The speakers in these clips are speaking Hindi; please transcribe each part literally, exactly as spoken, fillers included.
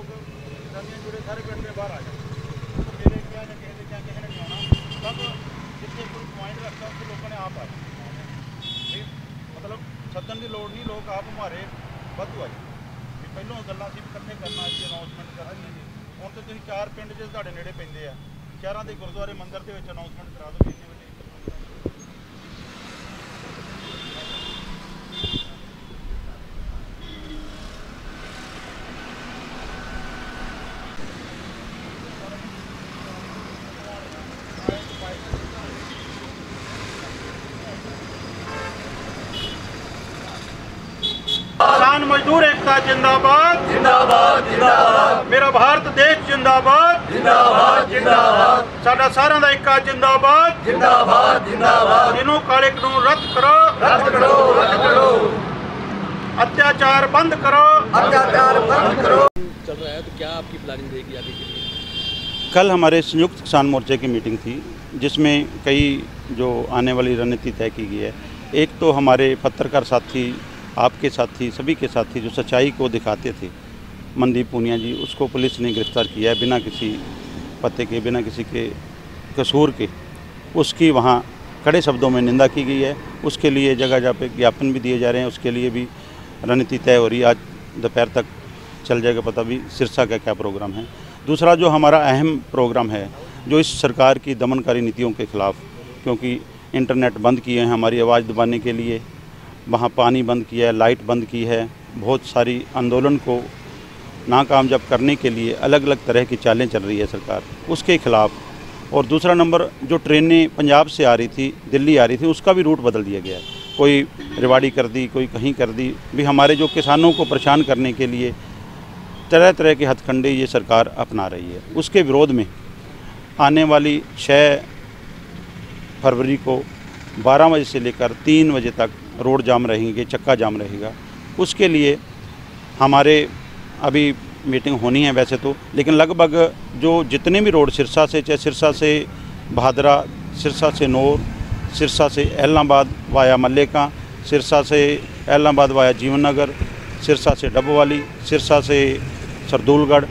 लोग रनिया जुड़े सारे पिंड के बाहर आ जाए, मेरे क्या या किसी ने क्या किसी ने नहीं आना, सब जितने कोई पॉइंट रखता उसको लोगों ने आप आ जाए, मतलब सदन की लोड़ नहीं, लोग आप हमारे वाधू आ जाए। पहलों गल्लां सी इकट्ठे करना जी अनाउंसमेंट करनी जी, हुण तो तुसीं चार पिंड जे तुहाडे नेड़े पैंदे आ, शहरां दे गुरुद्वारे मंदिर दे विच अनाउंसमेंट करा दो इन्ने वड्डे। किसान मजदूर एकता जिंदाबाद जिंदाबाद जिंदाबाद, मेरा भारत देश जिंदाबाद जिंदाबाद जिंदाबाद, साडा सारां दा इक्का जिंदाबाद जिंदाबाद जिंदाबाद, इन्हों काले कानून रद्द करो रद्द करो रद्द करो, अत्याचार बंद करो अत्याचार बंद करो। चल रहा है तो क्या आपकी प्लानिंग रहेगी आगे के लिए? कल हमारे संयुक्त किसान मोर्चे की मीटिंग थी, जिसमें कई जो आने वाली रणनीति तय की गई है। एक तो हमारे पत्रकार साथी, आपके साथी, सभी के साथी जो सच्चाई को दिखाते थे, मनदीप पूनिया जी, उसको पुलिस ने गिरफ्तार किया है बिना किसी पते के, बिना किसी के कसूर के। उसकी वहाँ कड़े शब्दों में निंदा की गई है। उसके लिए जगह जगह पे ज्ञापन भी दिए जा रहे हैं, उसके लिए भी रणनीति तय हो रही है। आज दोपहर तक चल जाएगा पता भी सिरसा का क्या प्रोग्राम है। दूसरा जो हमारा अहम प्रोग्राम है, जो इस सरकार की दमनकारी नीतियों के ख़िलाफ़, क्योंकि इंटरनेट बंद किए हैं हमारी आवाज़ दबाने के लिए, वहाँ पानी बंद किया है, लाइट बंद की है, बहुत सारी आंदोलन को नाकामयाब करने के लिए अलग अलग तरह की चालें चल रही है सरकार, उसके ख़िलाफ़। और दूसरा नंबर, जो ट्रेनें पंजाब से आ रही थी, दिल्ली आ रही थी, उसका भी रूट बदल दिया गया है। कोई रेवाड़ी कर दी, कोई कहीं कर दी भी। हमारे जो किसानों को परेशान करने के लिए तरह तरह के हथकंडे ये सरकार अपना रही है। उसके विरोध में आने वाली छः फरवरी को बारह बजे से लेकर तीन बजे तक रोड जाम रहेंगे, चक्का जाम रहेगा। उसके लिए हमारे अभी मीटिंग होनी है वैसे तो, लेकिन लगभग जो जितने भी रोड सिरसा से, चाहे सिरसा से भादरा, सिरसा से नौर, सिरसा से एलनाबाद वाया मल्लेका, सिरसा से एलनाबाद वाया जीवन नगर, सिरसा से डबवाली, सिरसा से सरदूलगढ़,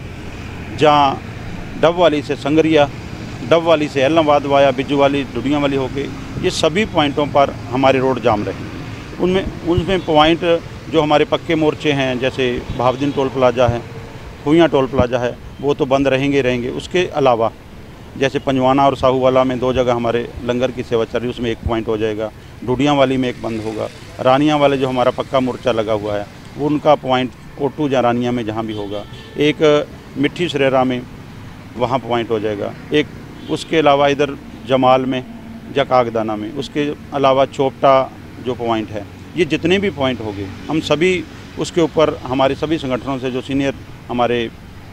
जहाँ डबवाली से संगरिया, डबवाली से एलनाबाद वाया बिजूवाली, डुडियाँ वाली होके, ये सभी पॉइंटों पर हमारे रोड जाम रहेंगे। उनमें उनमें पॉइंट जो हमारे पक्के मोर्चे हैं, जैसे भावदीन टोल प्लाजा है, हुइयाँ टोल प्लाजा है, वो तो बंद रहेंगे रहेंगे उसके अलावा जैसे पंजवाना और साहूवाला में दो जगह हमारे लंगर की सेवा चल रही है, उसमें एक पॉइंट हो जाएगा। डुडियाँ वाली में एक बंद होगा। रानियाँ वाले जो हमारा पक्का मोर्चा लगा हुआ है, वो उनका पॉइंट ओटू या रानियाँ में जहाँ भी होगा। एक मिट्टी सरेरा में वहाँ पॉइंट हो जाएगा। एक उसके अलावा इधर जमाल में या कागदाना में, उसके अलावा चोपटा जो पॉइंट है, ये जितने भी पॉइंट होंगे हम सभी उसके ऊपर हमारे सभी संगठनों से जो सीनियर हमारे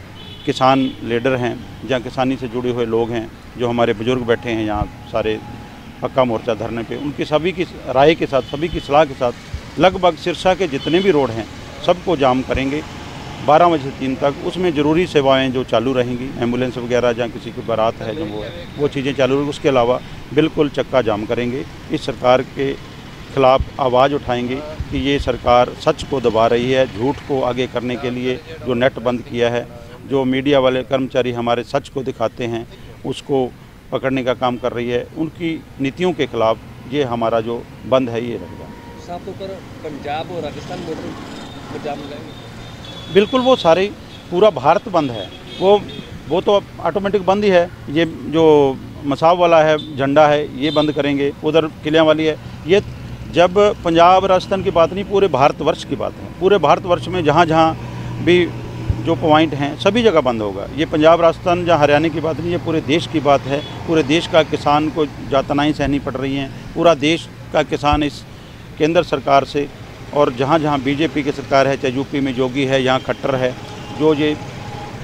किसान लीडर हैं, जहाँ किसानी से जुड़े हुए लोग हैं, जो हमारे बुजुर्ग बैठे हैं यहाँ सारे पक्का मोर्चा धरने पे, उनकी सभी की राय के साथ, सभी की सलाह के साथ लगभग सिरसा के जितने भी रोड हैं सबको जाम करेंगे बारह बजे से तीन तक। उसमें ज़रूरी सेवाएं जो चालू रहेंगी, एम्बुलेंस वगैरह, जहाँ किसी की बारात है जो वो है, वो चीज़ें चालू रहेंगी। उसके अलावा बिल्कुल चक्का जाम करेंगे। इस सरकार के खिलाफ़ आवाज़ उठाएंगे कि ये सरकार सच को दबा रही है, झूठ को आगे करने के लिए जो नेट बंद किया है, जो मीडिया वाले कर्मचारी हमारे सच को दिखाते हैं उसको पकड़ने का काम कर रही है, उनकी नीतियों के खिलाफ़ ये हमारा जो बंद है ये रहेगा। साफ तौर पर पंजाब और राजस्थान बॉर्डर पर जाम लगाएंगे? बिल्कुल, वो सारे पूरा भारत बंद है, वो वो तो ऑटोमेटिक बंद ही है। ये जो मसाव वाला है झंडा है ये बंद करेंगे, उधर किलियाँ वाली है। ये जब पंजाब राजस्थान की बात नहीं, पूरे भारतवर्ष की बात है। पूरे भारतवर्ष में जहाँ जहाँ भी जो पॉइंट हैं सभी जगह बंद होगा। ये पंजाब राजस्थान या हरियाणा की बात नहीं, ये पूरे देश की बात है। पूरे देश का किसान को यातनाएं सहनी पड़ रही हैं। पूरा देश का किसान इस केंद्र सरकार से, और जहाँ जहाँ बीजेपी की सरकार है, चाहे यूपी में योगी है, यहाँ खट्टर है, जो ये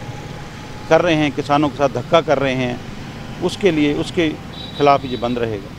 कर रहे हैं किसानों के साथ धक्का कर रहे हैं, उसके लिए उसके खिलाफ़ ये बंद रहेगा।